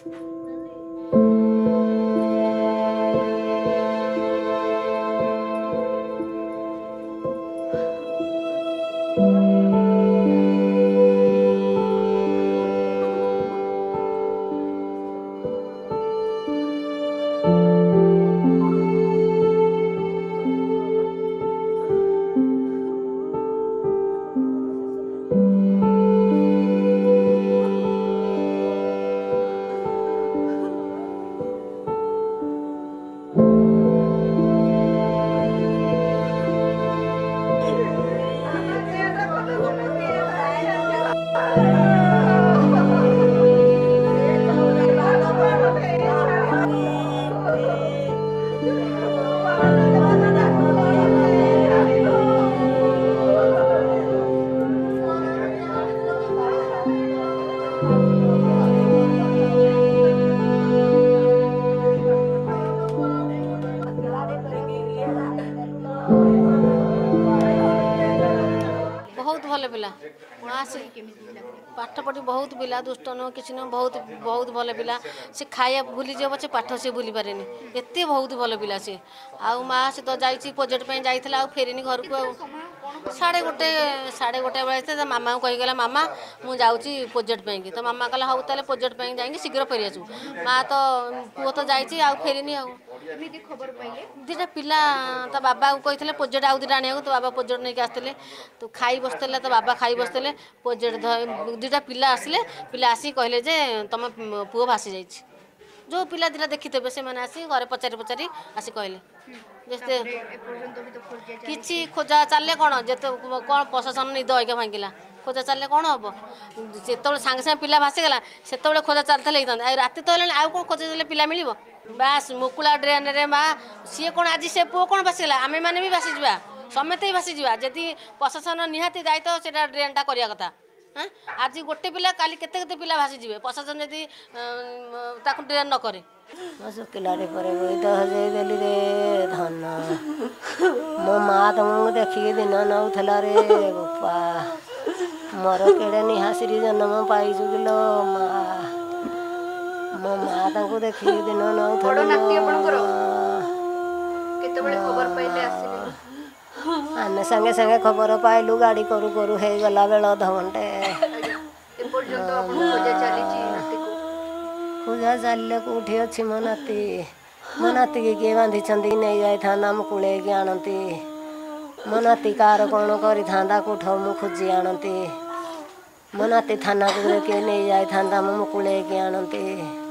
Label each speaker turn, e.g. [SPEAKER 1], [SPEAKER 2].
[SPEAKER 1] बहुत भल पिला माँ से पाठ पढ़ी बहुत पिला दुष्ट नुह कि बहुत बहुत भल पिला से खाया भूली जाए पचे पाठ से भूली पारे एत बहुत भल पिला सी आउ माँ से तो जाइए प्रोजेक्ट जाइए फेरिनी घर को साढ़े गोटे बेले मामा को कहीगला मामा मुझे जाऊँगी प्रोजेक्ट की तो मामा कहला हाँ ताले प्रोजेक्ट जाइए शीघ्र फेरी आसू माँ तो पुओ तो जाइए आउ फेरिनी आउ दीटा पिला तो बाबा को कही प्रोजेक्ट आउ दीटा आने तो बाबा प्रोजेक्ट नहीं आसते तो खाई बसते तो बाबा खाई बसते प्रोजेक्ट दीटा पिला आसिले पिला आसिक कहले जे तुम पुओ भासी जाइए जो पिला दीटा देखिथे से मैंने आसी घरे पचारि पचारि आसी कहले किसी खोजा चले कौन जिते कौन प्रशासन निद होगा भांगिला खोजा चले कौन हम जो सांगे सांगे पिला भासीगला से खोजा चलते राति तो आउ कौन खोजा चले पिला मिल बास मुकुला ड्रेन रे माँ सी कौन आज से पुओ कौन भासीगला आमे मैंने भी भासीजा समेत ही भासीजा जदि प्रशासन निहाती दायित्व से ड्रेनटा करवा कथा हाँ आज गोटे पिला काली केते केते पिला भासीजे प्रशासन जदि ड्रेन न करे
[SPEAKER 2] शुक्लारे पर तो हजेदेली रे धन मो माँ तो मुझे देखिए दिन नौला रे बोपा मोर केड़े निहासिरी जन्म पाई किलो माँ मो माँ तक देखिए दिन आमे संगे संगे खबर पाइलु गाड़ी करू करू हो गला बेल अध घंटे पूजा चलिए कौटी अच्छी मो नाती की किए बांधी नहीं जाता मुकुले आणती मो नाती कार कौन कर कौठ मु खोजी आणती मो नाती थाना को किए नहीं जाता मुकुले आणती।